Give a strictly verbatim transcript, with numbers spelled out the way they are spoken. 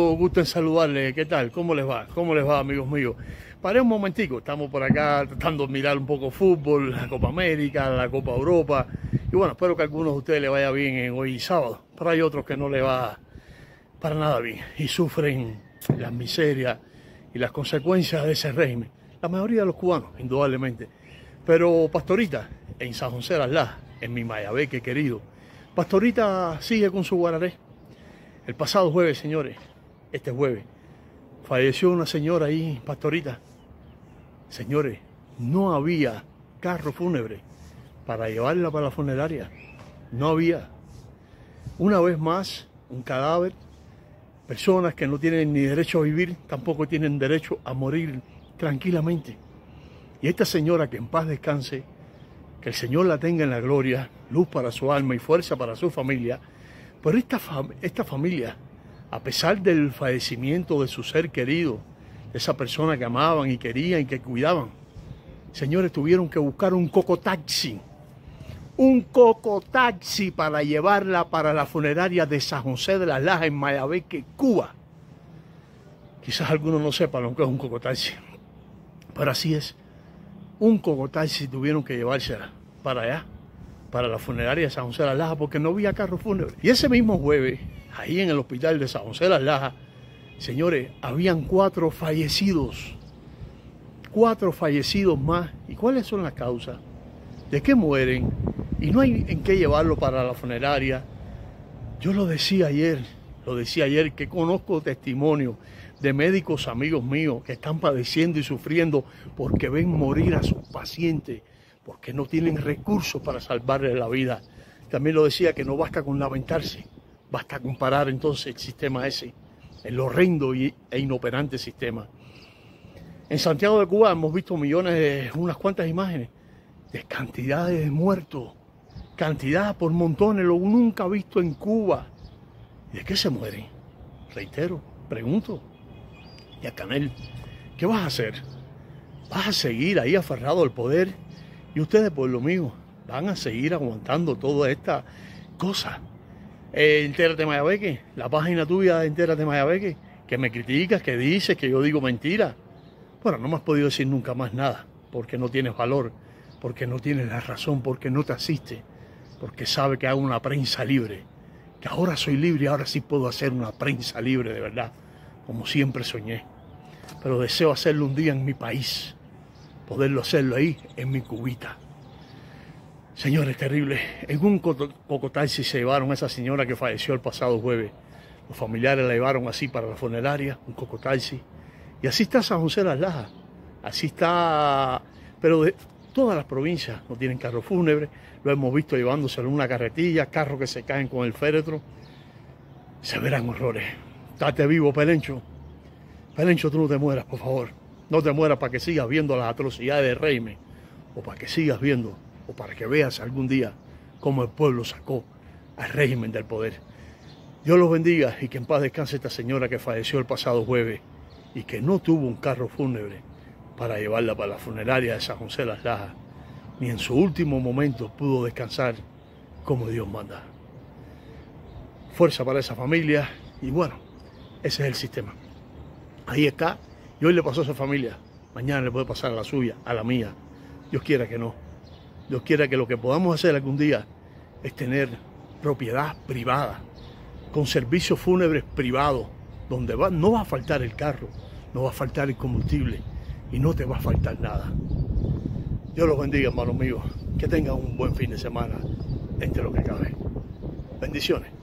mucho gusto en saludarles. ¿Qué tal? ¿Cómo les va? ¿Cómo les va, amigos míos? Paré un momentico, estamos por acá tratando de mirar un poco fútbol, la Copa América, la Copa Europa. Y bueno, espero que a algunos de ustedes les vaya bien en hoy sábado, pero hay otros que no les va para nada bien y sufren las miserias y las consecuencias de ese régimen. La mayoría de los cubanos, indudablemente. Pero Pastorita, en San José de las Lajas, en mi Mayabeque querido, Pastorita sigue con su guararé. El pasado jueves, señores, este jueves, falleció una señora ahí, Pastorita. Señores, no había carro fúnebre para llevarla para la funeraria. No había. Una vez más, un cadáver. Personas que no tienen ni derecho a vivir, tampoco tienen derecho a morir tranquilamente. Y esta señora, que en paz descanse, que el Señor la tenga en la gloria, luz para su alma y fuerza para su familia. Pero esta, fam esta familia, a pesar del fallecimiento de su ser querido, de esa persona que amaban y querían y que cuidaban, señores, tuvieron que buscar un cocotaxi, un cocotaxi para llevarla para la funeraria de San José de las Lajas en Mayabeque, Cuba. Quizás algunos no sepan lo que es un cocotaxi, pero así es. Un cocotaxi tuvieron que llevársela para allá, para la funeraria de San José de las Lajas, porque no había carro fúnebre. Y ese mismo jueves, ahí en el hospital de San José de las Lajas, señores, habían cuatro fallecidos. Cuatro fallecidos más. ¿Y cuáles son las causas? ¿De qué mueren? Y no hay en qué llevarlo para la funeraria. Yo lo decía ayer, lo decía ayer, que conozco testimonios de médicos amigos míos que están padeciendo y sufriendo porque ven morir a sus pacientes, porque no tienen recursos para salvarles la vida. También lo decía que no basta con lamentarse, basta con parar entonces el sistema ese, el horrendo e inoperante sistema. En Santiago de Cuba hemos visto millones de, unas cuantas imágenes de cantidades de muertos, cantidad por montones, lo nunca visto en Cuba. ¿Y de qué se mueren? Reitero, pregunto. Y a Canel, ¿qué vas a hacer? ¿Vas a seguir ahí aferrado al poder? Y ustedes, por lo mismo, van a seguir aguantando toda esta cosa. Eh, Entérate Mayabeque, la página tuya de Entérate Mayabeque, que me criticas, que dices que yo digo mentira. Bueno, no me has podido decir nunca más nada, porque no tienes valor, porque no tienes la razón, porque no te asiste, porque sabe que hago una prensa libre, que ahora soy libre y ahora sí puedo hacer una prensa libre de verdad, como siempre soñé. Pero deseo hacerlo un día en mi país, poderlo hacerlo ahí, en mi cubita. Señores, terrible. En un cocotaxi se llevaron a esa señora que falleció el pasado jueves. Los familiares la llevaron así para la funeraria, un cocotaxi. Y así está San José de las Lajas. Así está, pero de todas las provincias no tienen carro fúnebre. Lo hemos visto llevándoselo en una carretilla, carros que se caen con el féretro. Se verán horrores. Date vivo, Pelencho. Pelencho, tú no te mueras, por favor. No te mueras para que sigas viendo las atrocidades del régimen. O para que sigas viendo, o para que veas algún día cómo el pueblo sacó al régimen del poder. Dios los bendiga y que en paz descanse esta señora que falleció el pasado jueves y que no tuvo un carro fúnebre para llevarla para la funeraria de San José de las Lajas, ni en su último momento pudo descansar como Dios manda. Fuerza para esa familia y bueno, ese es el sistema. Ahí está, y hoy le pasó a esa familia, mañana le puede pasar a la suya, a la mía. Dios quiera que no. Dios quiera que lo que podamos hacer algún día es tener propiedad privada, con servicios fúnebres privados, donde va, no va a faltar el carro, no va a faltar el combustible y no te va a faltar nada. Dios los bendiga, hermanos míos. Que tengan un buen fin de semana entre lo que cabe. Bendiciones.